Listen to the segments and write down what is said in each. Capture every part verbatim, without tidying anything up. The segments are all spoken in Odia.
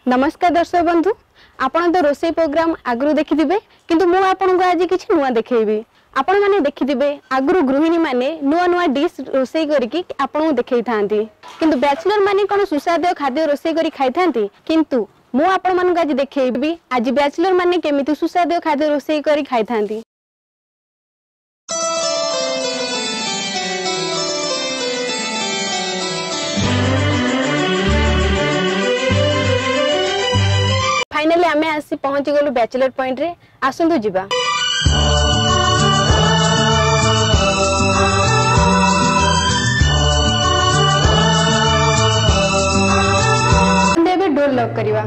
नमस्कार दर्शक बंधु आपण तो रोसई प्रोग्राम आगु देखिथिबे किंतु मु आपन को आज किछि नुवा देखैबी आपण माने देखिथिबे आगु गृहिणी माने नुवा नुवा डिश रोसई करिकि आपण को देखै थांती किंतु बैचलर माने कोन सुस्वादु खाद्य रोसई करि खाइ थांती किंतु मु आपण मान को आज देखैबी आज बैचलर माने केमिति सुस्वादु खाद्य रोसई करि खाइ थांती। फाइनली आमे आसी पहुंची गलु बैचलर पॉइंट रे आसंतु जिबा। देबे डोर लॉक करिवा।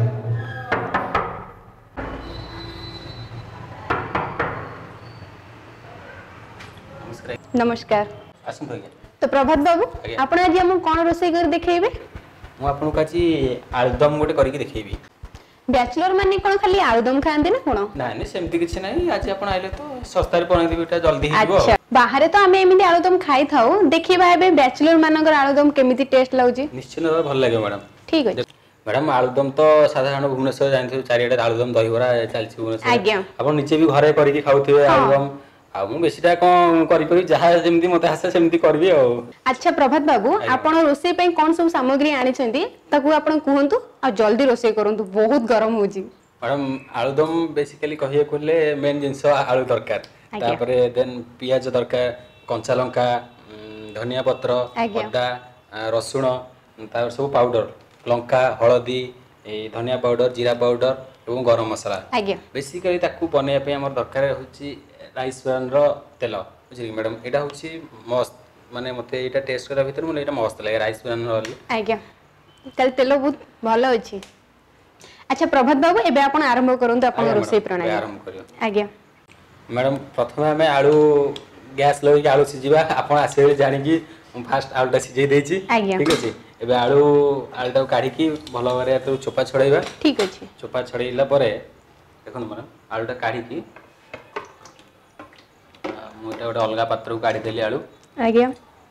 नमस्कार नमस्कार आसंतु आज्ञा। तो प्रभात बाबू आपण आज हम कोन रोसई कर देखैबे मु आपन को आज आलुदम गोटे करके देखैबी। बैचलर माने कोन खाली आलुदम खांते ना कोन ना ने सेमति किछ नै आज आपण आइले तो सस्ता रे पनै देबीटा जल्दी हिजबो। अच्छा बाहर तो आमे एमिति आलुदम खाइ थाउ देखिबा एबे बैचलर मानकर आलुदम केमिति टेस्ट लाउची निश्चित भल लागे मैडम। ठीक अछि मैडम आलुदम तो साधारण भुवनेश्वर जानथि चारिडे आलुदम दहीबरा चलछि भुवनेश्वर आज्ञा आपण निचे भी घरे करके खाउथिबे आलुदम आ मु बेसीटा कोन करि करि जहा जेमति मते हासे सेमति करबी आ। अच्छा प्रभात बाबू आपण रोसई पई कोन सब सामग्री आनि छथि ताकू आपण कहंतु आ जल्दी रोसई करंतु बहुत गरम होजी। मैडम आलुदम बेसिकली कहिए कोले मेन जिंस आलू दरकार तापरे देन पियाज दरकार कंचा लंका धनिया पत्र अदा रसुण तापर सब पाउडर लंका हळदी ए धनिया पाउडर जीरा पाउडर एवं गरम मसाला आज्ञा बेसिकली ताकू बने पे हमर दरकार होची राइस ब्रांड रो तेल बुझली मैडम एटा होची मस्त माने मते एटा टेस्ट करा भीतर मने एटा मस्त लागे राइस ब्रांड रो आज्ञा तल तेल बहुत भलो अछि। अच्छा प्रभात बाबू एबे आपण आरंभ करंतु आपण रोसई प्रणाली आरंभ करियो आज्ञा। मैडम प्रथम हमें आलू गैस लगे आलू सिझा आपण आसे जानि कि फास्ट आलूटा सिझे देछि ठीक अछि एबे आलू आलूटा काढी कि भलो बारे तो चोपा छड़ाइबा ठीक अछि चोपा छड़ाइला परे देखन मैडम आलूटा काढी कि मोटा गोटे अलगा पात्र को काढी देली आलू आज्ञा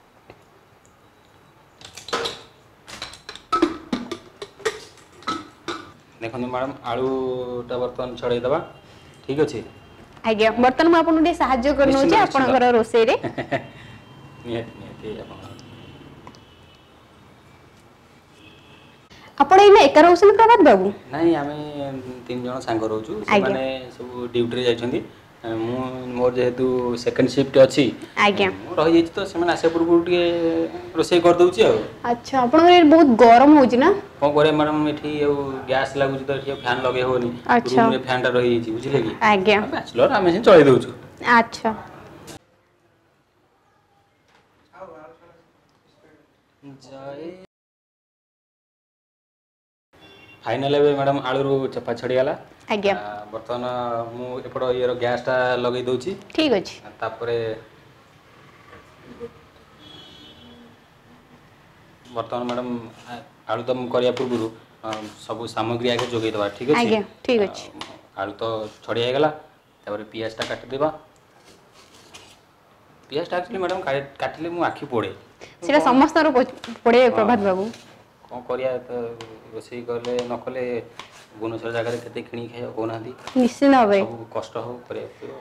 देखन मैडम आलूटा बर्तन छड़ाई दबा ठीक अछि आज्ञा बर्तन म आपन दे सहाय्य करनो छै आपन घर रोसई रे नियत नियत आपन आपण इने एका रहउसन प्रभात बाबू नाही आमे तीन जण सांग रहउछु से माने सब ड्यूटी रे जाइछन्ती मु मोर जेहेतु सेकंड शिफ्ट अछि आज्ञा रहि जाइछ तो से माने आसे पूर्व के रोसई कर दउछि आ। अच्छा आपण रे बहुत गरम होछि ना कोन करे मैडम एठी गैस लागुछि तो एठी फैन लगे होनी रूम रे फैन टा रहि जाइछि बुझिले कि आज्ञा बैचलर आमे से चलै दउछु। अच्छा जय फाइनल एबे मैडम आलू चपा छड़ी गला आज्ञा बर्तमान मु एपड़ ये गैस टा लगे दउछि ठीक अछि तापरे बर्तमान मैडम आलुदम करिया पूर्व सब सामग्री आगे जोगै दबा ठीक अछि आज्ञा ठीक अछि आलू तो छड़ी आइ गला तापरे पियाज टा काटि देबा पियाज टा एक्चुअली मैडम काटिले मु आखि पोड़े सेटा समस्त रो पड़े प्रभात बाबू कोन करिया तो रोसई करले न कले भुवनेश्वर जगह रे केते किणी खाय कोना दी निश्चित होबे सब कष्ट हो करे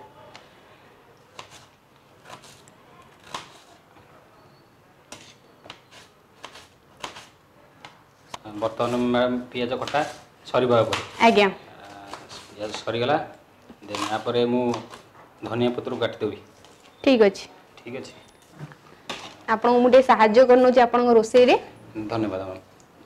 बर्तमान मैडम पियाज कटा सरीबा पर आज्ञा पियाज सरी गला देन या परे मु धनिया पत्र काटि देबी ठीक अछि ठीक अछि आपण मुटे सहाय्य करनो जे आपण रोसई रे धन्यवाद मैम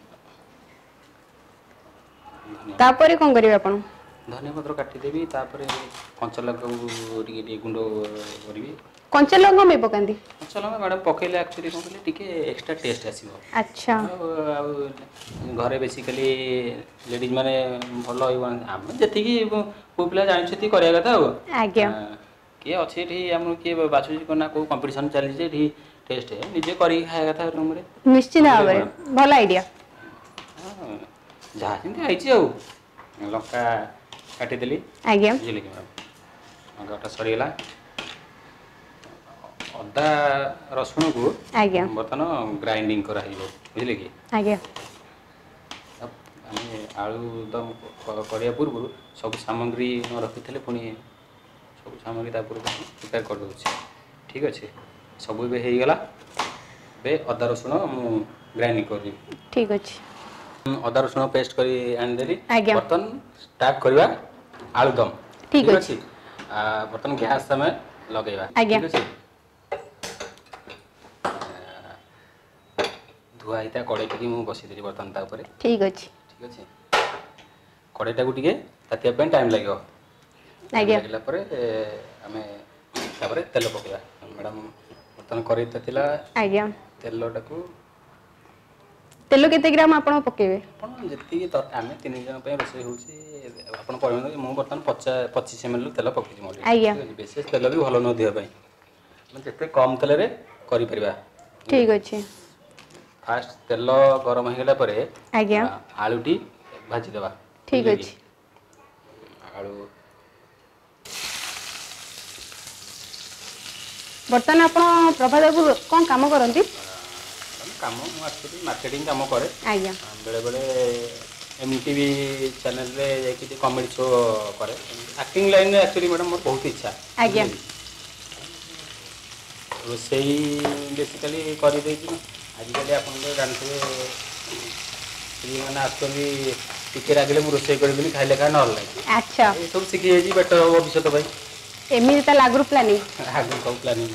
तापरे कोन करिवे आपण धनिया पत्र काटि देबी तापरे कंचा लगा टिके टिके गुंडो करबी कंचा लगा में पकांदी कंचा लगा मैडम पकेले एक्चुअली कोन कहले टिके एक्स्ट्रा टेस्ट आसीबो। अच्छा घरे बेसिकली लेडीज माने भलो होइबो हम जति कि पोपिला जानि छथि करिया कथा हो आज्ञा के अछि एठी हम के बाछुजी कोना को कंपटीशन चली जे एठी टेस्ट है निजे करी खाया कथा रूम रे निश्चित भाबे भलो आईडिया जहा चिंती आइछि आ लंका काटि देली आज्ञा बुझिले कि मैडम लंकाटा सरी गेला अदा रसुण को आज्ञा बर्तन ग्राइंडिंग करा हिबो बुझिले कि आज्ञा ଆମେ ଆଳୁଦମ କରିବା ପୂର୍ବରୁ ସବୁ ସାମଗ୍ରୀ ନ ରଖିଥିଲେ ପୁଣି ସବୁ ସାମଗ୍ରୀ ତା ପୂର୍ବରୁ ପ୍ରିପେୟାର କରିଦେଉଛି। ଠିକ୍ ଅଛି, ସବୁ ଏବେ ହେଇଗଲା। ଏବେ ଅଦା ରସୁଣ ମୁଁ ଗ୍ରାଇଣ୍ଡିଂ କରିବି। ଠିକ୍ ଅଛି। ଅଦା ରସୁଣ ପେଷ୍ଟ କରି ଆଣିଦେଲି। ଆଜ୍ଞା। ବର୍ତ୍ତମାନ ଷ୍ଟାର୍ଟ କରିବା ଆଳୁଦମ। ଠିକ୍ ଠିକ୍ ଅଛି। ଅଛି, ବର୍ତ୍ତମାନ ଗ୍ୟାସ୍ ଆମେ ଲଗେଇବା। ଆଜ୍ଞା। ଠିକ୍ ଅଛି, ଧୁଆ ହେଇତା କଡ଼େଇ ଟିକେ ମୁଁ ବସେଇଦେଲି ବର୍ତ୍ତମାନ ତା ଉପରେ। ଠିକ୍ ଅଛି। ଠିକ୍ ଅଛି, କଡ଼େଇଟାକୁ ଟିକେ ତାତିବା ପାଇଁ ଟାଇମ୍ ଲାଗିବ। ଟାଇମ୍ ଆଜ୍ଞା। ଲାଗିଲା ପରେ ଆମେ ତାପରେ ତେଲ ପକାଇବା। ମ୍ୟାଡ଼ାମ୍ ବର୍ତ୍ତମାନ କଡ଼େଇ ତାତିଲା। ଆଜ୍ଞା। ତେଲଟାକୁ ତେଲ କେତେ ଗ୍ରାମ ଆପଣ ପକେଇବେ? ଆପଣ ଯେତିକି ଦରକାର, ଆମେ ତିନି ଜଣ ପାଇଁ ରୋଷେଇ ହେଉଛି ଆପଣ ପରିମାଣ, ମୁଁ ବର୍ତ୍ତମାନ ପଚା ପଚିଶ ଏମ୍ ଏଲ୍ ତେଲ ପକାଇଛି ମୋର। ଆଜ୍ଞା। ଠିକ୍ ଅଛି, ବେଶୀ ତେଲ ବି ଭଲ ନୁହଁ ଦେହ ପାଇଁ। ଆମେ ଯେତେ କମ୍ ତେଲରେ କରିପାରିବା। ଠିକ୍ ଅଛି। ଫାଷ୍ଟ ତେଲ ଗରମ ହେଇଗଲା ପରେ ଆଜ୍ଞା। ଆଳୁଟି ଭାଜିଦେବା। ଠିକ୍ ବୁଝିଲେ କି? ଅଛି। ଆଳୁ ବର୍ତ୍ତମାନ ଆପଣ ପ୍ରଭାତ ବାବୁ କ'ଣ କାମ କରନ୍ତି? କାମ ମୁଁ ଆକ୍ଚୁଆଲି ମାର୍କେଟିଂ କାମ କରେ। ଆଜ୍ଞା। ବେଳେବେଳେ ଏମିତି ବି ଚ୍ୟାନେଲରେ ଯାଇକି କମେଡ଼ି ଶୋ କରେ। ଆକ୍ଟିଂ ଲାଇନରେ ଆକ୍ଚୁଆଲି ମ୍ୟାଡ଼ାମ୍ ମୋର ବହୁତ ଇଚ୍ଛା। ଆଜ୍ଞା। ରୋଷେଇ ବେସିକାଲି କରିଦେଇଛି। ଆଜିକାଲି ଆପଣ ତ ଜାଣିଥିବେ ସ୍ତ୍ରୀମାନେ ଆସୁଛନ୍ତି ଟିକେ ରାଗିଲେ ମୁଁ ରୋଷେଇ କରିବିନି, ଖାଇଲେ ଖା ନହେଲେ ନାହିଁ। ଆଚ୍ଛା, ଏସବୁ ଶିଖିଯାଇଛି ବେଟର ହେବ ଭବିଷ୍ୟତ ପାଇଁ। ଏମିତି ତାହେଲେ ଆଗରୁ ପ୍ଲାନିଂ? ଆଗରୁ ସବୁ ପ୍ଲାନିଂ,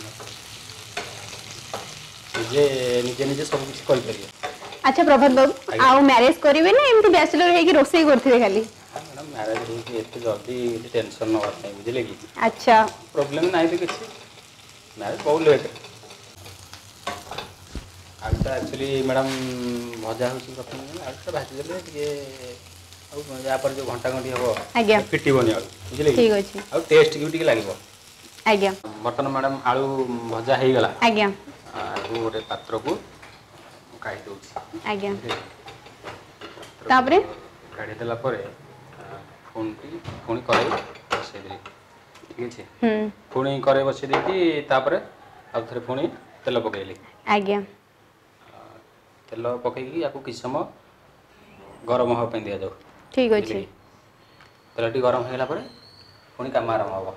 ନିଜେ ନିଜେ ନିଜେ ସବୁ କିଛି କରିପାରିବେ। ଆଚ୍ଛା ପ୍ରଭାତ ବାବୁ, ଆଜ୍ଞା। ଆଉ ମ୍ୟାରେଜ କରିବେ ନା ଏମିତି ବ୍ୟାଚଲର ହେଇକି ରୋଷେଇ କରୁଥିବେ ଖାଲି? ମ୍ୟାଡ଼ାମ୍ ମ୍ୟାରେଜ୍ ହେଇକି ଏତେ ଜଲ୍ଦି ଟେନସନ୍ ନେବାର ନାହିଁ, ବୁଝିଲେ କି? ଆଚ୍ଛା। ପ୍ରୋବ୍ଲେମ୍ ନାହିଁ ତ କିଛି, ମ୍ୟାରେଜ୍ ବହୁତ ଲେଟ୍। ଆଳୁଟା ଆକ୍ଚୁଆଲି ମ୍ୟାଡ଼ାମ୍ ଭଜା ହେଉଛି ପ୍ରଥମେ। ଆଳୁଟା ଭାଜିଦେଲେ ଟିକେ ଆଉ ୟାପରେ ଯେଉଁ ଘଣ୍ଟା ଘଣ୍ଟି ହେବ ଆଜ୍ଞା। ଫିଟିବନି ଆଳୁ, ବୁଝିଲେ କି? ଠିକ୍ ଅଛି। ଆଉ ଟେଷ୍ଟ ବି ଟିକେ ଲାଗିବ। ଆଜ୍ଞା। ବର୍ତ୍ତମାନ ମ୍ୟାଡ଼ାମ୍ ଆଳୁ ଭଜା ହେଇଗଲା। ଆଜ୍ଞା। ଆଳୁ ଗୋଟେ ପାତ୍ରକୁ କାଢ଼ି ଦେଉଛି। ଆଜ୍ଞା। ପାତ୍ରକୁ ତାପରେ କାଢ଼ି ଦେଲା ପରେ ପୁଣି ପୁଣି କଡ଼େଇ ବସେଇଦେଲି। ଠିକ୍ ଅଛି, ହୁଁ। ପୁଣି କଡ଼େଇ ବସେଇ ଦେଇକି ତାପରେ ଆଉ ଥରେ ପୁଣି ତେଲ ପକାଇଲି। ଆଜ୍ଞା। ତେଲ ପକାଇକି ୟାକୁ କିଛି ସମୟ ଗରମ ହେବା ପାଇଁ ଦିଆଯାଉ। ଠିକ୍ ବୁଝିଲେ ଅଛି। କି? ତେଲଟି ଗରମ ହେଇଗଲା ପରେ ପୁଣି କାମ ଆରମ୍ଭ ହେବ।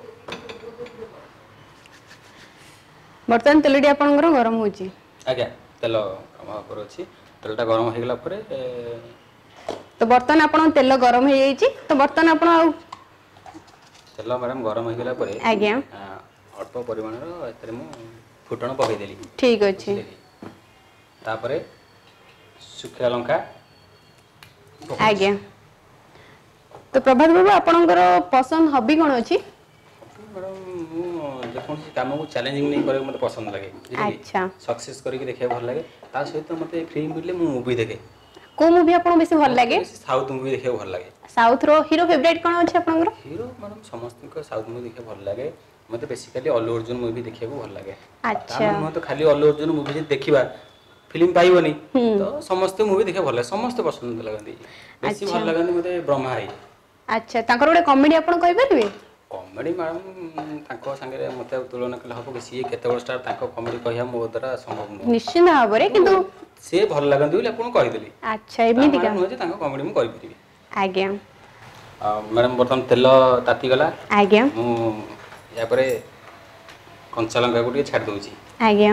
ବର୍ତ୍ତମାନ ତେଲଟି ଆପଣଙ୍କର ଗରମ ହେଉଛି? ଆଜ୍ଞା, ତେଲ ଗରମ ଉପରେ ଅଛି। ତେଲଟା ଗରମ ହେଇଗଲା ପରେ ତ ବର୍ତ୍ତମାନ ଆପଣଙ୍କ ତେଲ ଗରମ ହେଇଯାଇଛି, ତ ବର୍ତ୍ତମାନ ଆପଣ ଆଉ ତେଲ ମ୍ୟାଡ଼ାମ୍ ଗରମ ହେଇଗଲା ପରେ ଆଜ୍ଞା। ଅଳ୍ପ ପରିମାଣର ଏଥିରେ ମୁଁ ଫୁଟଣ ପକାଇଦେଲି। ଠିକ୍ ଅଛି। ବୁଝିଲେ କି? ତାପରେ ଶୁଖିଲା ଲଙ୍କା ପକାଉଛି। ଆଜ୍ଞା। ତ ପ୍ରଭାତ ବାବୁ, ଆପଣଙ୍କର ପସନ୍ଦ ହବି କ'ଣ ଅଛି? ମ୍ୟାଡ଼ାମ୍ ମୁଁ ଯେକୌଣସି କାମକୁ ଚ୍ୟାଲେଞ୍ଜିଂ ନେଇ କରିବାକୁ ମୋତେ ପସନ୍ଦ ଲାଗେ। ବୁଝିଲେ କି? ଆଚ୍ଛା। ସକ୍ସେସ୍ କରିକି ଦେଖିବାକୁ ଭଲ ଲାଗେ। ତା ସହିତ ମୋତେ ଫ୍ରି ମିଳିଲେ ମୁଁ ମୁଭି ଦେଖେ। କୋଉ ମୁଭି ଆପଣଙ୍କୁ ବେଶୀ ଭଲ ମୋତେ ଲାଗେ? ବେଶୀ ସାଉଥ୍ ମୁଭି ଦେଖିବାକୁ ଭଲ ଲାଗେ। ସାଉଥର ହିରୋ ଫେଭରାଇଟ୍ କ'ଣ ଅଛି ଆପଣଙ୍କର? ହିରୋ ମ୍ୟାଡ଼ାମ୍ ସମସ୍ତଙ୍କ ସାଉଥ୍ ମୁଭି ଦେଖିବାକୁ ଭଲ ଲାଗେ। ମୋତେ ବେସିକାଲି ଅଲ୍ଲୁ ଅର୍ଜୁନ ମୁଭି ଦେଖିବାକୁ ଭଲ ଲାଗେ। ତା ଆଚ୍ଛା। ମାନେ ନୁହଁ ତ ଖାଲି ଅଲ୍ଲୁ ଅର୍ଜୁନ ମୁଭି ଯଦି ଦେଖିବା ଫିଲ୍ମ ପାଇବନି। ହୁଁ। ତ ସମସ୍ତେ ମୁଭି ଦେଖିବାକୁ ଭଲ ଲାଗେ, ସମସ୍ତେ ପସନ୍ଦ ଲାଗନ୍ତି। ବେଶୀ ଭଲ ଆଚ୍ଛା। ଲାଗନ୍ତି ମୋତେ ବ୍ରହ୍ମା ଭାଇ। ଆଚ୍ଛା, ତାଙ୍କର ଗୋଟେ କମେଡି ଆପଣ କହିପାରିବେ? କମେଡ଼ି ମ୍ୟାଡ଼ାମ୍ ତାଙ୍କ ସାଙ୍ଗରେ ମୋତେ ଆଉ ତୁଳନା କଲେ ହେବ କି? ସିଏ କେତେ ବଡ଼ ଷ୍ଟାର୍, ତାଙ୍କ କମେଡ଼ି କହିବା ମୋ ଦ୍ୱାରା ସମ୍ଭବ ନୁହଁ। ନିଶ୍ଚିନ୍ତ ଭାବରେ, କିନ୍ତୁ କିନ୍ତୁ ସିଏ ଭଲ ଲାଗନ୍ତି ବୋଲି ଆପଣଙ୍କୁ କହିଦେଲି। ଆଚ୍ଛା, ତା ମାନେ ଏମିତିକା। ନୁହେଁ ଯେ ତାଙ୍କ କମେଡ଼ି ମୁଁ କରିପାରିବି। ଆଜ୍ଞା। ଆଉ ମ୍ୟାଡ଼ାମ୍ ବର୍ତ୍ତମାନ ତେଲ ତାତିଗଲା। ଆଜ୍ଞା। ମୁଁ ୟା ପରେ କଞ୍ଚା ଲଙ୍କାକୁ ଟିକେ ଛାଡ଼ି ଦେଉଛି। ଆଜ୍ଞା।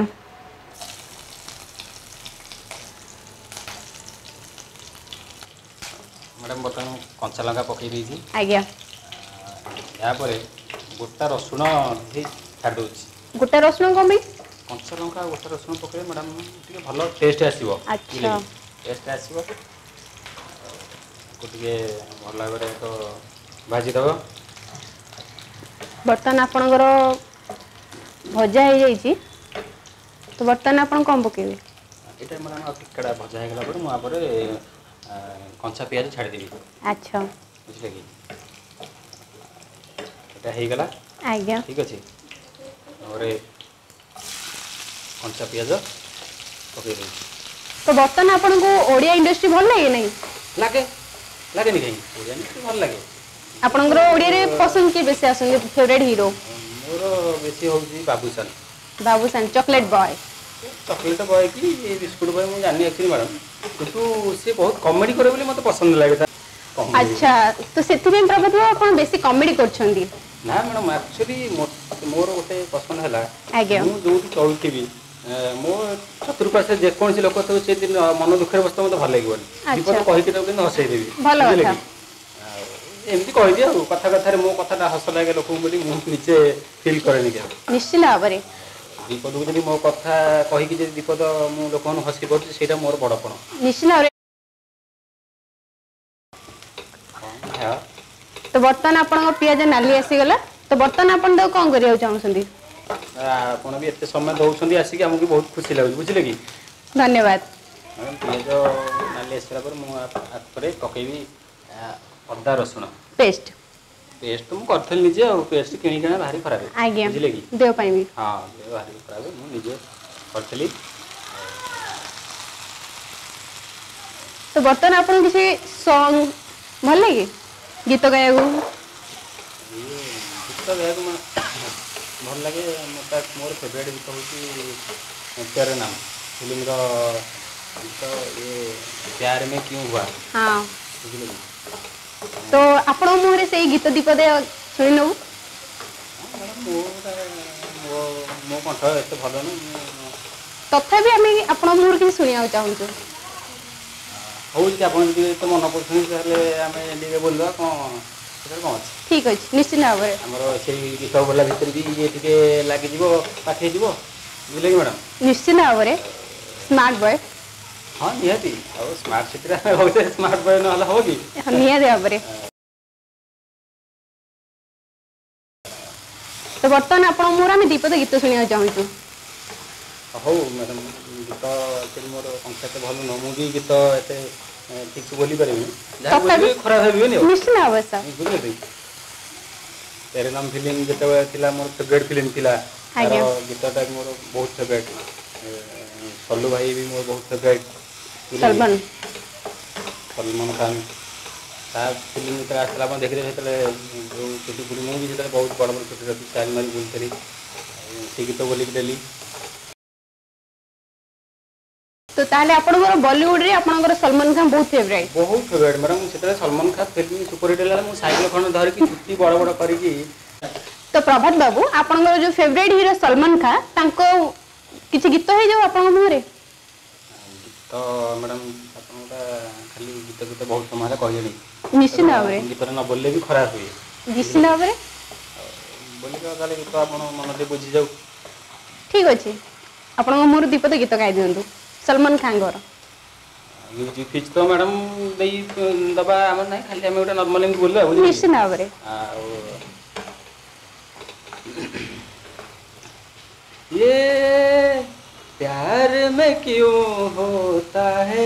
ମ୍ୟାଡ଼ାମ୍ ବର୍ତ୍ତମାନ କଞ୍ଚା ଲଙ୍କା ପକାଇ ଦେଇଛି। ଆଜ୍ଞା। ଏହାପରେ ଗୋଟା ରସୁଣ ବି ଛାଡ଼ି ଦେଉଛି। ଗୋଟା ରସୁଣ କ'ଣ ପାଇଁ? କଞ୍ଚା ଲଙ୍କା ଆଉ ଗୋଟା ରସୁଣ ପକାଇଲେ ମ୍ୟାଡ଼ାମ୍ ଟିକେ ଭଲ ଟେଷ୍ଟ ଆସିବ। ବୁଝିଲେ ଆଚ୍ଛା। କି? ଟେଷ୍ଟ ଆସିବ। ତାକୁ ଟିକେ ଭଲ ଭାବରେ ତ ଭାଜିଦେବ। ବର୍ତ୍ତମାନ ଆପଣଙ୍କର ଭଜା ହେଇଯାଇଛି, ତ ବର୍ତ୍ତମାନ ଆପଣ କ'ଣ ପକାଇବେ? ଏଇଟା ମ୍ୟାଡ଼ାମ୍ ଆଉ ଟିକେଟା ଭଜା ହେଇଗଲା ପରେ ମୁଁ ୟା ପରେ କଞ୍ଚା ପିଆଜ ଛାଡ଼ିଦେବି। ଆଚ୍ଛା। ବୁଝିଲେ କି? ଏଇଟା ହେଇଗଲା। ଆଜ୍ଞା। ଠିକ୍ ଅଛି। ତାପରେ କଞ୍ଚା ପିଆଜ ପକାଇ ଦେଉଛି। ତ ବର୍ତ୍ତମାନ ଆପଣଙ୍କୁ ଓଡ଼ିଆ ଇଣ୍ଡଷ୍ଟ୍ରି ଭଲ ଲାଗେ ନାହିଁ? ଲାଗେ, ଲାଗେନି କାହିଁକି? ଓଡ଼ିଆ ଇଣ୍ଡଷ୍ଟ୍ରି ଭଲ ଲାଗେ। ଆପଣଙ୍କର ଓଡ଼ିଆରେ ପସନ୍ଦ କିଏ ବେଶୀ ଆସନ୍ତି, ଫେଭରାଇଟ୍ ହିରୋ? ମୋର ବେଶୀ ହେଉଛି Babushaan. Babushaan, chocolate boy. Chocolate boy କି ବିସ୍କୁଟ୍ ବୟ ମୁଁ ଜାଣିନି ଆକ୍ଚୁଆଲି ମ୍ୟାଡ଼ାମ୍। କିନ୍ତୁ ସେ ବହୁତ କମେଡି करे ବୋଲି ମତେ ପସନ୍ଦ ଲାଗେ ତା comedy। अच्छा तो सेथिबे प्रभात बाबू आपण बेसी कॉमेडी करछंदी ना मैडम एक्चुअली मोर गोटे पसंद है आज्ञा मु जो चलुथी मो चतुर्पाशे जेकोसी लोक तो से दिन मन दुखे बस मत भल लगे विपद कहीकि हसईदेवी बुझे कि एमती कहीदि आ कथा कथार मो कथा हस लगे लोक निजे फिल करे निश्चित भाव में विपद को जब मो कथा कहीकि विपद मु लोक हसी पड़े से मोर बड़पण निश्चित भाव तो बर्तमान आपण पियाज नाली आसीगला तो बर्तमान आपण तो कौन करिया चाहछंदी आपण भी एते समय दउछंदी आसी कि हमके बहुत खुशी लागु बुझले कि धन्यवाद मैडम पियाज नाली आसला पर मु आपरे पकेबी अदा रसुण पेस्ट पेस्ट मु करथल निजे और पेस्ट किनी किना भारी खराब आज्ञा बुझले कि देव पाई भी हां देव भारी खराब मु निजे करथली तो बर्तमान आपण किसी सॉन्ग भल लगे गीत गाया गीत गाया भल लगे मत मोर फेवरेट गीत हूँ प्यारे नाम फिल्म गीत ये प्यार में क्यों हुआ हाँ तो आपण मुहरे से गीत दीपदे शुणी नौ मो कंठ एत भल न तथापि आम आपण मुहर कि शुणा चाहूँ हूँ आप मन पड़े बोलवा कौन कौन ठीक अच्छे निश्चित भाव में आमर से गीत बोला भितर भी ये टे लगे पाखे बुझे कि मैडम निश्चित भाव में स्मार्ट बॉय हाँ निहाती स्मार्ट सिटी स्मार्ट बॉय ना हम कि निहाती भाव में तो बर्तमान आप मोर दीपद गीत शुणा चाहूँ हौ मैडम गीत मोर कंसेप्ट भल न मुझे गीत एत ठीक से बोली पारे खराब भाई निश्चित भाव बुझे तेरे नाम फिल्म जो मोर फेवरेट फिल्म थी गीतटा मोर बहुत फेवरेट सल्लू भाई भी मोर बहुत फेवरेट सलमान सलमान खान ता फिल्म जो आसला आप देखिए जो छोटी बुढ़ी मुझे भी बहुत बड़ बड़ छोटी छोटी स्टाइल मारी बुलती से गीत बोलिक डेली तो ताले आपनकर बॉलीवुड रे आपनकर सलमान खान बहुत फेवरेट बहुत फेवरेट मैडम से Salman Khan film super hit है मु साइकिल खंड धर की छुट्टी बड़ बड़ करी तो प्रभात बाबू आपनकर जो फेवरेट हीरो सलमान खान तांको किछि गीत हे जो आपन मुहरे गीत मैडम आपनका खाली गीत गीत बहुत समय कहले निश्चित भाव में गीत न बोलले भी खराब हुए निश्चित भाव में बोली का गीत आपन मन दे बुझी जाऊ ठीक अछि आपन मोर दीपद गीत गाय दियंतु सलमान खान गोर म्यूजिक फिच तो मैडम देई दबा हमर नहीं खाली हम गोटे नॉर्मल एम बोलले बुझी निश्चित भाव में ये प्यार में क्यों होता है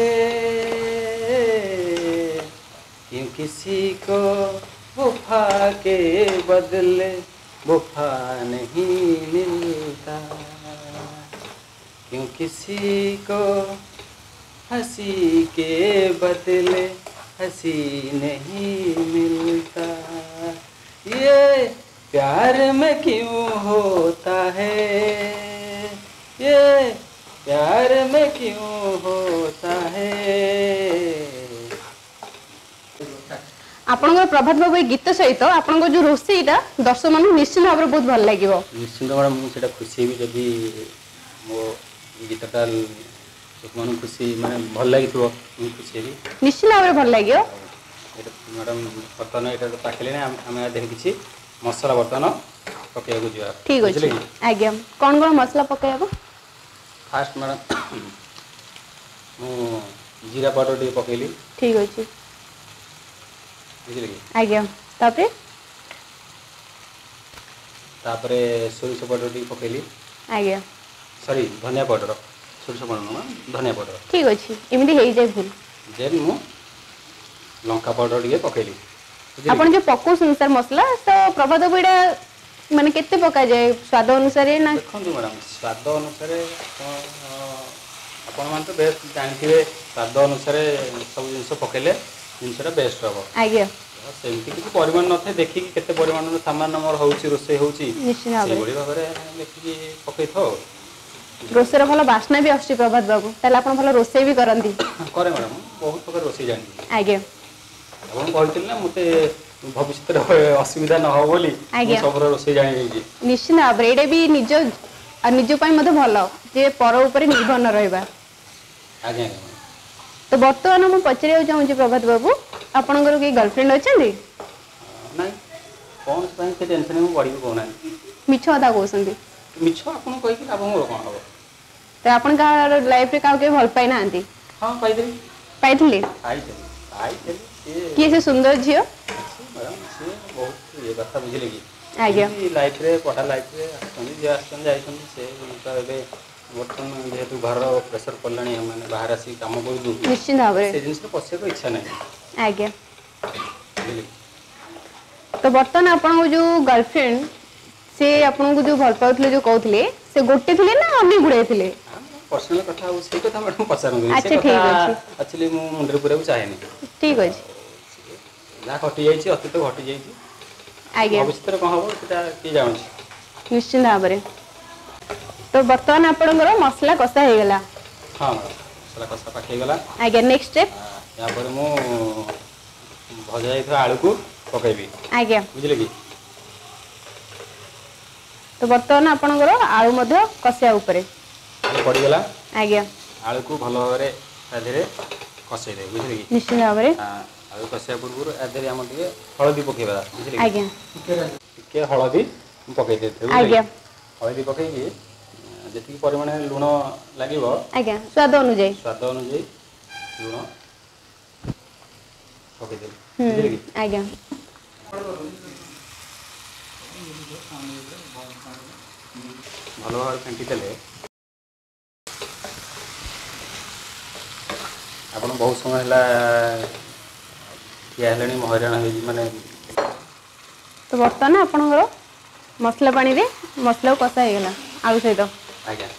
क्यों किसी को वफा के बदले वफा नहीं मिलता क्यों किसी को हंसी के बदले हंसी नहीं मिलता ये प्यार में क्यों होता है ये प्यार में क्यों होता है आपनकर प्रभात बाबू गीत सहित आपनकर जो रोसेईटा दर्शक मान निश्चित भाव में बहुत भल लागिवो निश्चित मैडम मुझे खुशी भी जदि मो गीतटा मन खुशी माने भल लगी खुशी भी निश्चित भाव में भल लागियो मैडम बर्तमान ये पाखे आम देख कि मसला बर्तमान पकड़ जा ठीक अच्छे आज्ञा कौन कौन मसला पकड़ फास्ट मैडम मु जीरा पाउडर टे पकईली ठीक अच्छे बुझे कि आज्ञा तापरे तापरे सोरिष पाउडर टे पकईली आज्ञा सॉरी धनिया पाउडर सोरिष पाउडर धनिया पाउडर ठीक अच्छे एमती हो जाए भूल देन मु लंका पाउडर टे पकईली आपण जो पकोसन सर मसला तो प्रभात बाबू एटा माने केते पका जाए स्वाद अनुसार ना देखो मैडम स्वाद अनुसार आपण मान तो बेस्ट जानथिबे स्वाद अनुसार सब जिंस पकेले जिंसटा बेस्ट हबो आज्ञा सेमती किसी परिमाण नथे देखि कि केते परिमाण सामान मोर होउची रोसे होउची निश्चित भाव से बड़ी भाबरे देखि पकई थो ରୋଷେଇର ଭଲ ବାସ୍ନା ବି ଆସୁଛି ପ୍ରଭାତ ବାବୁ, ତାହେଲେ ଆପଣ ଭଲ ରୋଷେଇ ବି କରନ୍ତି? କରେ ମ୍ୟାଡ଼ାମ, ବହୁତ ପ୍ରକାର ରୋଷେଇ ଜାଣିଛି। ଆଜ୍ଞା। ଆପଣ କହିଥିଲେ ନା ମୋତେ ଭବିଷ୍ୟତରେ ଅସୁବିଧା ନ ହବ ବୋଲି ମୁଁ ସବୁର ରୋଷେଇ ଜାଣିଯାଇଛି। ନିଶ୍ଚିତ ଭାବରେ ଏଇଟା ବି ନିଜ ଆଉ ନିଜ ପାଇଁ ମଧ୍ୟ ଭଲ ଯେ ପର ଉପରେ ନିର୍ଭର ନ ରହିବା। ଆଜ୍ଞା ଆଜ୍ଞା। ତ ବର୍ତ୍ତମାନ ମୁଁ ପଚାରିବାକୁ ଚାହୁଁଛି ପ୍ରଭାତ ବାବୁ, ଆପଣଙ୍କର କେହି ଗର୍ଲଫ୍ରେଣ୍ଡ ଅଛନ୍ତି? ନାଇଁ, କଣ ପାଇଁ ସେ ଟେନସନରେ ମୁଁ ପଡ଼ିବି କହୁନାହାନ୍ତି? ମିଛ କଥା କହୁଛନ୍ତି। ମିଛ ଆପଣଙ୍କୁ କହିକି ଲାଭ ମୋର କଣ ହବ? ତ ଆପଣ କାହାର ଲାଇଫରେ କାହାକୁ କେବେ ଭଲ ପାଇନାହାନ୍ତି? ହଁ ପାଇଥିଲି। ପାଇଥିଲେ? ପାଇଥିଲି ପାଇଥିଲି ସିଏ କିଏ ସେ ସୁନ୍ଦର ଝିଅ? ମ୍ୟାଡ଼ାମ ସିଏ ବହୁତ ଇଏ କଥା ବୁଝିଲେ କି? ଆଜ୍ଞା। ଏମିତି ଲାଇଫରେ ପଢ଼ା ଲାଇଫରେ ଆସୁଛନ୍ତି ଯିଏ ଆସୁଛନ୍ତି ଯାଇଛନ୍ତି, ସେ ତ ଏବେ ବର୍ତ୍ତମାନ ଯେହେତୁ ଘରର ପ୍ରେସର ପଡ଼ିଲାଣି, ମାନେ ବାହାରେ ଆସିକି କାମ କରୁଛୁ, ନିଶ୍ଚିନ୍ତ ଭାବରେ ସେ ଜିନିଷରେ ପଶିବାକୁ ଇଚ୍ଛା ନାହିଁ। ଆଜ୍ଞା। ବୁଝିଲେ କି? ତ ବର୍ତ୍ତମାନ ଆପଣଙ୍କ ଯୋଉ ଗର୍ଲଫ୍ରେଣ୍ଡ, ସେ ଆପଣଙ୍କୁ ଯୋଉ ଭଲ ପାଉଥିଲେ ଯୋଉ କହୁଥିଲେ, ସେ ଗୋଟେ ଥିଲେ ନା ଅନେକ ଗୁଡ଼ାଏ ଥିଲେ? ପର୍ସନାଲ କଥା ଆଉ ସେଇ କଥା ମ୍ୟାଡ଼ାମ ପଚାରନ୍ତୁନି, ସେ ଆଚ୍ଛା କଥା ଠିକ ଅଛି ଆକ୍ଚୁଆଲି ମୁଁ ମୁଣ୍ଡରେ ପୁରେଇବାକୁ ଚାହେଁନି। ଠିକ ଅଛି। ଯାହା ଘଟିଯାଇଛି ଅତୀତ ଘଟିଯାଇଛି, ଆଜ୍ଞା ଭବିଷ୍ୟତରେ କଣ ହବ ସେଟା କିଏ ଜାଣୁଛି? ନିଶ୍ଚିନ୍ତ ଭାବରେ। ତ ବର୍ତ୍ତମାନ ଆପଣଙ୍କର ମସଲା କଷା ହେଇଗଲା। ହଁ ମସଲା କଷା ପାଖି ହେଇଗଲା। ଆଜ୍ଞା, ନେକ୍ସଟ ଷ୍ଟେପ? ତାପରେ ମୁଁ ଭଜା ଯାଇଥିବା ଆଳୁକୁ ପକେଇବି। ଆଜ୍ଞା। ବୁଝିଲେ କି? ତ ବର୍ତ୍ତମାନ ଆପଣଙ୍କର ଆଳୁ ମଧ୍ୟ କଷିବା ଉପରେ। ଆଳୁ ପଡ଼ିଗଲା। ଆଜ୍ଞା। ଆଳୁକୁ ଭଲ ଭାବରେ ତା ଦେହରେ କଷେଇଦେବେ। ବୁଝିଲେ କି? ନିଶ୍ଚିନ୍ତ ଭାବରେ। ଆଳୁ କଷିବା ପୂର୍ବରୁ ଆ ଦେହରେ ଆମର ଟିକେ ହଳଦୀ ପକେଇବା। ବୁଝିଲେ କି? ଆଜ୍ଞା ଟିକେ ହଳଦୀ ପକେଇ ଦେଇଥିବେ। ବୁଝିଲେ କି? ଆଜ୍ଞା ହଳଦୀ ପକେଇକି ଯେତିକି ପରିମାଣରେ ଲୁଣ ଲାଗିବ, ଆଜ୍ଞା ସ୍ୱାଦ ଅନୁଯାୟୀ। ସ୍ୱାଦ ଅନୁଯାୟୀ ଲୁଣ ପକେଇଦେବେ। ହୁଁ ବୁଝିଲେ କି? ଆଜ୍ଞା। ଭଲ ଭାବରେ ଫେଣ୍ଟି ଦେଲେ ଆପଣ ବହୁତ ସମୟ ହେଲା ଠିଆ ହେଲେଣି, ମୁଁ ହଇରାଣ ହେଇଛି ମାନେ ତ ବର୍ତ୍ତମାନ ଆପଣଙ୍କର ମସଲା ପାଣିରେ ମସଲାକୁ କଷା ହେଇଗଲା ଆଳୁ ସହିତ। ଆଜ୍ଞା।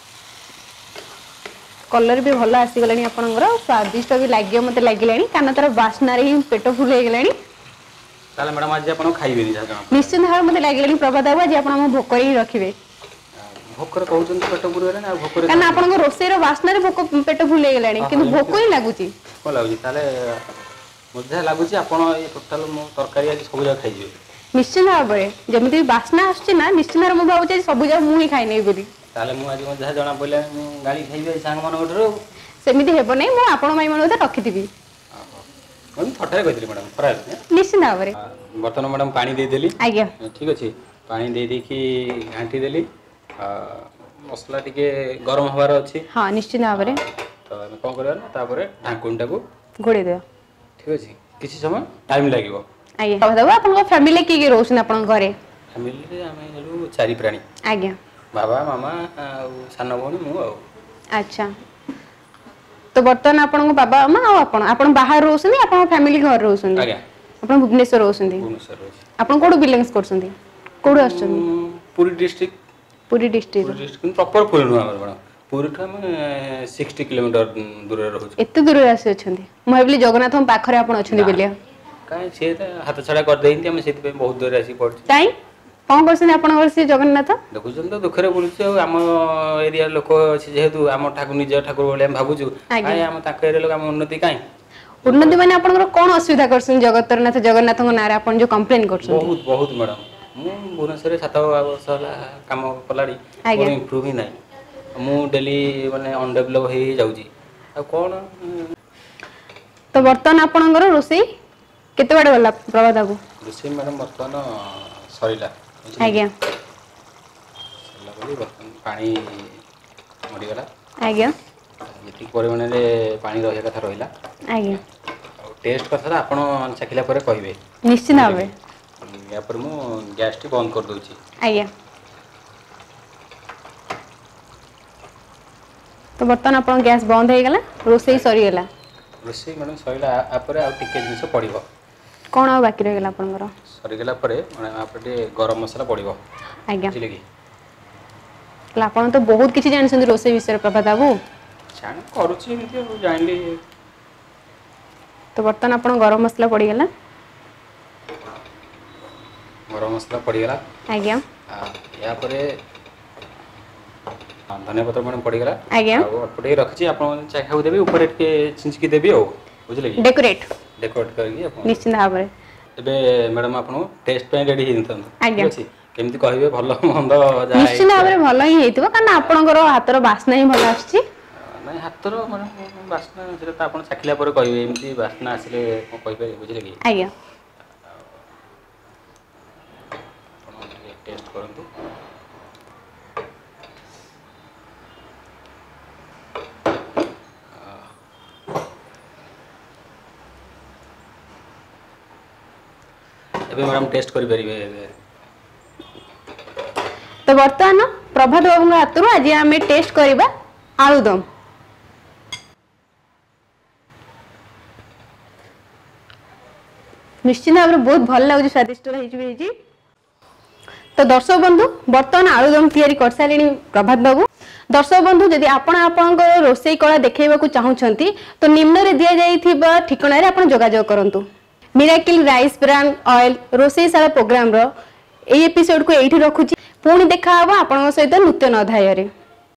କଲର ବି ଭଲ ଆସିଗଲାଣି ଆପଣଙ୍କର, ସ୍ଵାଦିଷ୍ଟ ବି ଲାଗିବ ମତେ ଲାଗିଲାଣି, କାରଣ ତାର ବାସ୍ନାରେ ହିଁ ପେଟ ଫୁଲ ହେଇଗଲାଣି। ତାହେଲେ ମ୍ୟାଡ଼ାମ ଆଜି ଆପଣ ଖାଇବେନି ଯାହା ଜଣାପଡ଼ିଲାଣି। ନିଶ୍ଚିନ୍ତ ଭାବରେ ମତେ ଲାଗିଲାଣି ପ୍ରଭାତ ବାବୁ ଆଜି ଆପଣ ଆମକୁ ଭୋକରେ ହିଁ ରଖିବେ। ଭୋକରେ କହୁଛନ୍ତି ପେଟ ପୁରିଗଲାଣି, ଆଉ ଭୋକରେ କାରଣ କାହାକୁ? ଆପଣଙ୍କ ରୋଷେଇର ବାସ୍ନାରେ ଭୋକ ପେଟ ଫୁଲ ହେଇଗଲାଣି, ଓହୋ କିନ୍ତୁ ଏମିତି ଭୋକ ହିଁ ଲାଗୁଛି। ଭୋକ ଲାଗୁଛି, ତାହେଲେ ମୋତେ ଯାହା ଲାଗୁଛି ଆପଣ ଏଇ ଟୋଟାଲ ମୋ ତରକାରୀ ଆଜି ସବୁ ଯାକ ଖାଇଯିବେ। ନିଶ୍ଚିନ୍ତ ଭାବରେ, ଯେମିତି ବାସ୍ନା ଆସୁଛି ନା, ନିଶ୍ଚିନ୍ତ ଭାବରେ ମୁଁ ଭାବୁଛି ସବୁ ଯାକ ମୁଁ ହିଁ ଖାଇନେବି ବୋଲି। ତାହେଲେ ମୁଁ ଆଜି ମୋତେ ଯାହା ଜଣା ପଡ଼ିଲାଣି, ମୁଁ ଗାଳି ଖାଇବି ଆଜି ସାଙ୍ଗମାନଙ୍କ ଠାରୁ ଆଉ। ସେମିତି ହେବ ନାହିଁ, ମୁଁ ଆପଣଙ୍କ ପାଇଁ ମଧ୍ୟ ରଖିଥିବି। ଓହୋ, ମୁଁ ଥଟ୍ଟାରେ କହିଥିଲି ମ୍ୟାଡ଼ାମ, ଖରାପ ନିଶ୍ଚିନ୍ତ ଭାବରେ। ଭାବିବେନି। ବର୍ତ୍ତମାନ ମ୍ୟାଡ଼ାମ ପାଣି ଦେଇଦେଲି। ଆଜ୍ଞା ଠିକ୍ ଅଛି, ପାଣି ଦେଇ ଦେଇକି ଘାଣ୍ଟି ଦେଲି। ମସଲା ଟିକେ ଗରମ ହେବାର ଅଛି। ହଁ ନିଶ୍ଚିନ୍ତ ଭାବରେ ତ ଆମେ କଣ କରିବା ନା, ତାପରେ ଢାଙ୍କୁଣୀଟାକୁ ଘୋଡ଼େଇ ଦେବା। ଠିକ୍ ଅଛି, କିଛି ସମୟ ଟାଇମ୍ ଲାଗିବ। ଆଜ୍ଞା, ଆପଣଙ୍କ ଫ୍ୟାମିଲିରେ କିଏ କିଏ ରହୁଛନ୍ତି ଆପଣଙ୍କ ଘରେ? ଫ୍ୟାମିଲିରେ ଆମେ ହେଲୁ ଚାରି ପ୍ରାଣୀ। ଆଜ୍ଞା। ବାବା, ମାମା ଆଉ ସାନ ଭଉଣୀ, ମୁଁ ଆଉ। ଆଚ୍ଛା। ତ ବର୍ତ୍ତମାନ ଆପଣଙ୍କ ବାବା, ମାମା ଆଉ ଆପଣ, ଆପଣ ବାହାରେ ରହୁଛନ୍ତି, ଆପଣଙ୍କ ଫ୍ୟାମିଲି ଘରେ ରହୁଛନ୍ତି? ଆଜ୍ଞା ଆପଣ ଭୁବନେଶ୍ୱର ରହୁଛନ୍ତି। ଭୁବନେଶ୍ୱର ରହୁଛି। ଆପଣ କୋଉଠୁ ବିଲଙ୍ଗସ୍ କରୁଛନ୍ତି? କୋଉଠୁ ଆସୁଛନ୍ତି? ମୁଁ ପୁରୀ ଡିଷ୍ଟ୍ରିକ୍ଟ। ପୁରୀ ଡିଷ୍ଟ୍ରିକ୍ଟରୁ। କିନ୍ତୁ ପ୍ରପର ପୁରୀ ନୁହଁ ଆମର ମ୍ୟାଡ଼ାମ। ପୁରୀଠୁ ଆମେ ସିକ୍ସଟି କିଲୋମିଟର ଦୂରରେ ରହୁଛୁ। ଏତେ ଦୂରରେ ଆସି ଅଛନ୍ତି, ମୁଁ ଭାବିଲି ଜଗନ୍ନାଥଙ୍କ ପାଖରେ ଆପଣ ଅଛନ୍ତି ବୋଲି। କାଇଁ ସିଏ ତ ହାତ ଛଡା କରିଦେଇଛନ୍ତି, ଆମେ ସେଥିପାଇଁ ବହୁତ ଦୂରରେ ଆସିକି ପଡିଛୁ। କାଇଁ କଣ କରୁଛନ୍ତି ଆପଣଙ୍କର ସେ ଜଗନ୍ନାଥ? ଦେଖୁଛନ୍ତି ତ ଦୁଃଖରେ ବୁଲୁଛୁ ଆଉ, ଆମ ଏରିଆ ଲୋକ ଅଛି ଯେହେତୁ, ଆମ ଠାକୁର ନିଜ ଠାକୁର ଭଳି ଆମେ ଭାବୁଛୁ। ଆଜ୍ଞା। କାଇଁ ଆମ ତାଙ୍କ ଏରିଆ ଲୋକ ଆମ ଉନ୍ନତି କାଇଁ? ଉନ୍ନତି ମାନେ ଆପଣଙ୍କର କଣ ଅସୁବିଧା କରୁଛନ୍ତି ଜଗତର ନାଥ ଜଗନ୍ନାଥଙ୍କ ନାଁରେ ଆପଣ ଯୋଉ କମ୍ପ୍ଲେନ କରୁଛନ୍ତି? ବହୁତ ବହୁତ ମ୍ୟାଡ଼ାମ, ମୁଁ ଭୁବନେଶ୍ୱରରେ ସାତ ବର୍ଷ ହେଲା କାମ କଲାଣି ମୋର ଆଜ୍ଞା। ଇମ୍ପ୍ରୁଭ୍ ହିଁ ନାହିଁ। ମୁଁ ଡେଲି ମାନେ ଅନଡେଭଲପ୍ ହେଇ ହେଇ ଯାଉଛି, ଆଉ କଣ? ତ ବର୍ତ୍ତମାନ ଆପଣଙ୍କର ରୋଷେଇ କେତେ ବାଟ ଗଲା ପ୍ରଭାତ ବାବୁ? ରୋଷେଇ ମ୍ୟାଡ଼ାମ ବର୍ତ୍ତମାନ ସରିଲା, ବୁଝିଲେ କି? ଆଜ୍ଞା ସରିଲା ବୋଲି ବର୍ତ୍ତମାନ ପାଣି ମରିଗଲା। ଆଜ୍ଞା। ଯେତିକି ପରିମାଣରେ ପାଣି ରହିବା କଥା ରହିଲା। ଆଜ୍ଞା। ଆଉ ଟେଷ୍ଟ କଥା ତ ଆପଣ ଚାଖିଲା ପରେ କହିବେ। ନିଶ୍ଚିନ୍ତ ବୁଝିଲେ ଭାବରେ। କି? ୟା ପରେ ମୁଁ ଗ୍ୟାସ୍ଟି ବନ୍ଦ କରିଦେଉଛି। ଆଜ୍ଞା। ତ ବର୍ତ୍ତମାନ ଆପଣଙ୍କ ଗ୍ୟାସ୍ ବନ୍ଦ ହେଇଗଲା, ରୋଷେଇ ଆଜ୍ଞା ସରିଗଲା। ରୋଷେଇ ମ୍ୟାଡ଼ାମ ସରିଲା, ଆପରେ ଆଉ ଟିକେ ଜିନିଷ ପଡ଼ିବ। କଣ ଆଉ ବାକି ରହିଗଲା ଆପଣଙ୍କର? ସରିଗଲା ପରେ ଆପରେ ଟିକେ ଗରମ ମସଲା ପଡ଼ିବ, ଆଜ୍ଞା ବୁଝିଲେ କି? ହେଲେ ଆପଣ ତ ବହୁତ କିଛି ଜାଣିଛନ୍ତି ରୋଷେଇ ବିଷୟରେ ପ୍ରଭାତ ବାବୁ। ଜାଣି କରୁଛି ଏମିତି ଆଉ ଜାଣିଲି। ତ ବର୍ତ୍ତମାନ ଆପଣ ଗରମ ମସଲା ପଡ଼ିଗଲା। ଗରମ ମସଲା ପଡ଼ିଗଲା। ଆଜ୍ଞା। ଆ ୟା ପରେ हाँ धनिया पत्र मैडम पड़ी गला आज्ञा आ अपटे रखछि आपन चाय खाउ देबे ऊपर के छिंचकी देबी हो बुझले कि डेकोरेट डेकोरेट करके आपन निश्चित भाव में एबे मैडम आपन टेस्ट पे रेडी हिंतन आज्ञा केमती कहबे भलो मंद जा निश्चित भाव में भलो ही हेतिबो कारण आपनकर हातर बासना ही भलो आछि नहीं हातर माने बासना जेटा त आपन चाखिला पर कहबे एमती बासना आसले को कहबे बुझले कि आज्ञा टेस्ट करंतु एबे मैडम टेस्ट करि परिबे तो वर्तमान प्रभात बाबू हाथरू आज आम टेस्ट करवा आलुदम निश्चित भाव में बहुत भल लगे स्वादिष्ट रही। तो दर्शक बंधु बर्तमान आलुदम तैयारी कर सारे प्रभात बाबू। दर्शक बंधु जदि आपण आपणकर रोषेई कला देखा चाहूँगी तो निम्न दि जा ठिकाना आप जोगाजोग करूँ। मिराकिल राइस ब्रांड ऑयल रोषेईशाला प्रोग्राम रो एपिसोड को यही रखुची पुणी देखा आपन सहित नूतन अध्याय।